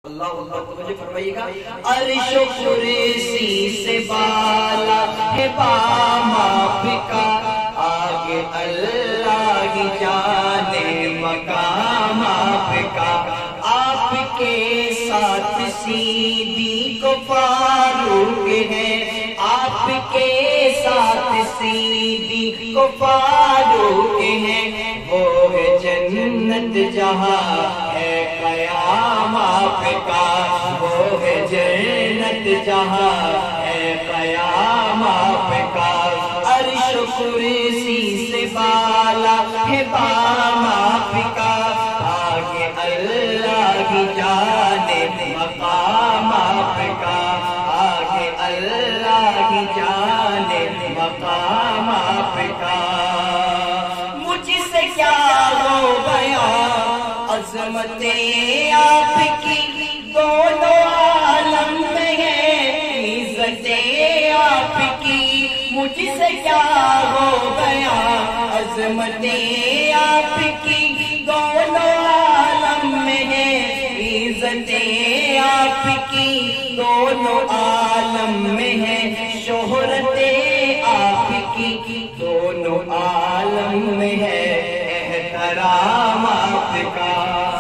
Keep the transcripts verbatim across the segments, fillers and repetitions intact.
اللہ اللہ کو مجھے فرمائیے گا عرش و کرسی سے بالا ہے بام آپ کا، آگے اللہ ہی جانے مقام آپ کا، آپ کے ساتھ سیدی کو فاروق ہے، آپ کے ساتھ سیدی کو فاروق ہے، وہ ہے جنت جہاں ہے قیام آپ کا، وہ ہے جنت جہاں ہے قیام آپ کا، عرش و کرسی سے بالا ہے بام آپ کا، آگے اللہ کی جانے مقام آپ کا، آگے اللہ کی جانے مقام آپ کا، مجھ سے کیا ہو گیا عظمت آپ کی، دونوں عالم میں ہے عزت آپ کی، مجھ سے کیا ہو گیا عظمت آپ کی، دونوں عالم میں ہے عزت آپ کی، دونوں عالم میں ہے شہرت آپ کی، دونوں عالم میں ہے احترام آپ کا،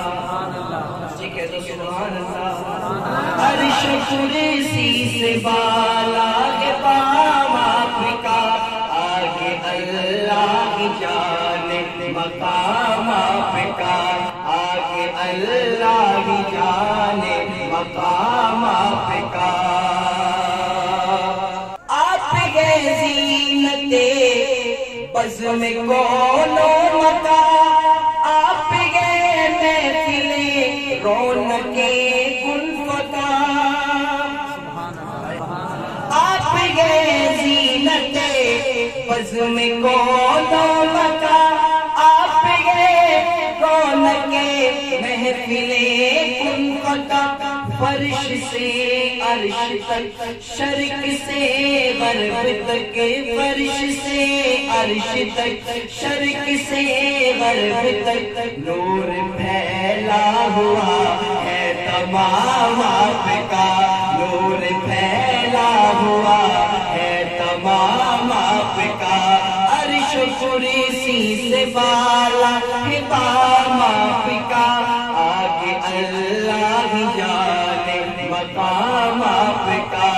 سبحان اللہ، عرش و کرسی سے بالا ہے بام آپ کا، آگے اللہ کی جانے مقام آپ کا، آگے اللہ کی جانے مقام آپ کا، آپ ہے زینت بزم کون و مکان، آپ ہے محفل رونق گل فکان، آپ ہے زینت بزم کون و مکان، آپ ہے رونق محفل گل فکان، فرش سے عرش تک شرق سے غرب تک، فرش سے عرش تک شرق سے غرب تک، نور پھیلا ہوا ہے تمام آپ کا، نور پھیلا ہوا ہے تمام آپ کا، عرش و کرسی سے بالا ہے بام آپ کا، آگے اللہ ہی جانے مقام آپ کا،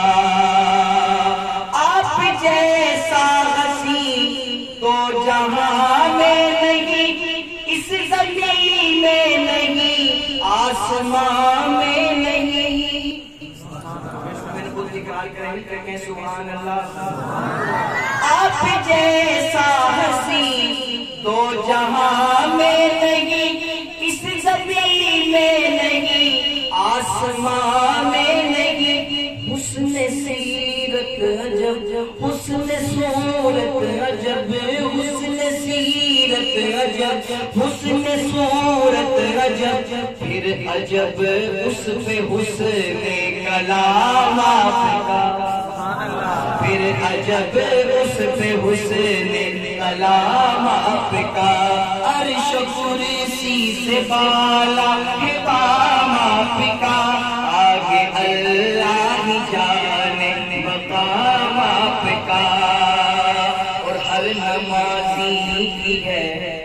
آپ جیسا حسین تو جہاں میں نہیں، اس زمین میں نہیں، آسمان میں نہیں، میرے بول اقرار کریں کہ سبحان اللہ، آپ جیسا حسین تو جہاں میں نہیں، اس زمین میں نہیں، آسمان میں نہیں، حسن سیرت عجب، حسن صورت عجب، حسن سیرت عجب، حسن صورت عجب، پھر عجب اس پہ حسن کلام آپ کا، پھر عجب اس پہ حسن کلام آپ کا، عرش و کرسی سے بالا ہے بام آپ کا، آگے اللہ ہی جانے مقام آپ کا، اور ہر نمازی کی ہے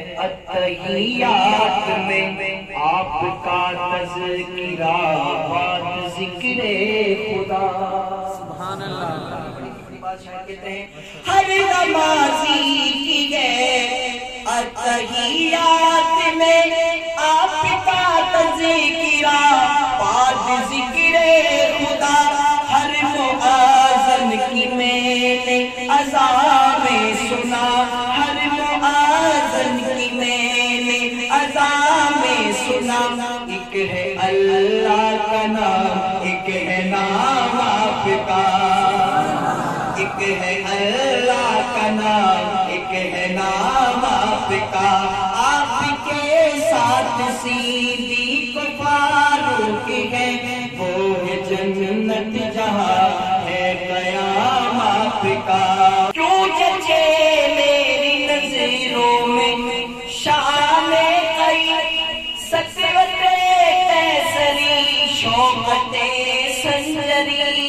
اتحیات میں آپ کا تذکرہ بات ذکر خدا، سبحان اللہ، کہتے ہیں ہر نمازی کی ہے اتحیات میں آپ کا تذکرہ بات ذکر خدا، ہر مؤذن کی میں نے اذان میں سنا، ہر مؤذن کی میں نے اذان میں سنا، ایک ہے اللہ کا نام، ایک ہے نام آپ کا، ایک ہے اللہ کا نام، ایک ہے نام آپ کا، آپ کے ساتھ سیدی کو فاروق ہے، وہ ہے جنت جہاں ہے قیام آپ کا، کیوں جچے میری نظروں میں شان علی سکرت کیسری شوق شوقت سنجری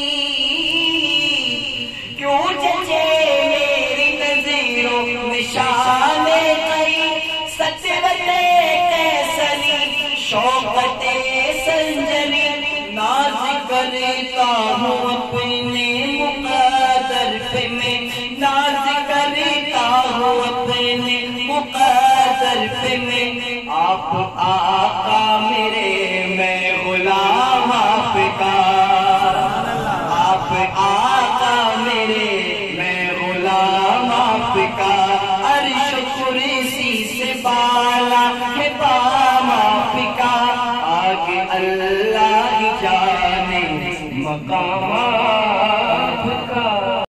کیوں جچے میری نظروں میں شان قریب ستوت کیسری شوقت سنجری ناز کرتا ہوں اپنے مقدر پہ میں ناز کرتا ہوں اپنے مقدر پہ میں آپ آقا میرے میں غلام آپ کا آپ آقا میرے میں غلام آپ کا